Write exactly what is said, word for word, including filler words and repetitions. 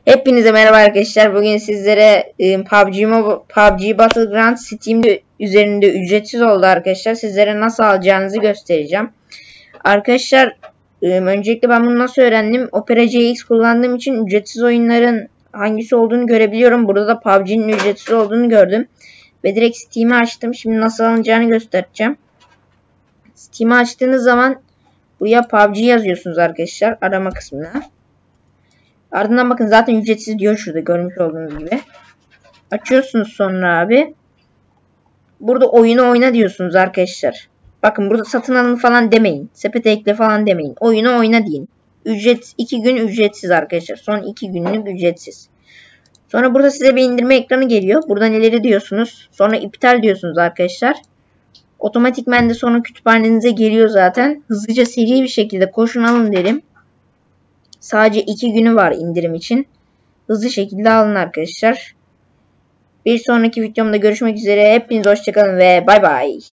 Hepinize merhaba arkadaşlar. Bugün sizlere e, P U B G, P U B G Battleground Steam'de üzerinde ücretsiz oldu arkadaşlar. Sizlere nasıl alacağınızı göstereceğim. Arkadaşlar e, öncelikle ben bunu nasıl öğrendim? Opera C X kullandığım için ücretsiz oyunların hangisi olduğunu görebiliyorum. Burada da P U B G'nin ücretsiz olduğunu gördüm. Ve direkt Steam'i açtım. Şimdi nasıl alınacağını göstereceğim. Steam'i açtığınız zaman buraya P U B G yazıyorsunuz arkadaşlar arama kısmına. Ardından bakın zaten ücretsiz diyor şurada görmüş olduğunuz gibi. Açıyorsunuz sonra abi. Burada oyunu oyna diyorsunuz arkadaşlar. Bakın burada satın alın falan demeyin. Sepete ekle falan demeyin. Oyunu oyna deyin. Ücret iki gün ücretsiz arkadaşlar. Son iki günlük ücretsiz. Sonra burada size bir indirme ekranı geliyor. Buradan ileri diyorsunuz. Sonra iptal diyorsunuz arkadaşlar. Otomatikmen de sonra kütüphanenize geliyor zaten. Hızlıca seri bir şekilde koşun alın derim. Sadece iki günü var indirim için. Hızlı şekilde alın arkadaşlar. Bir sonraki videomda görüşmek üzere. Hepiniz hoşçakalın ve bay bay.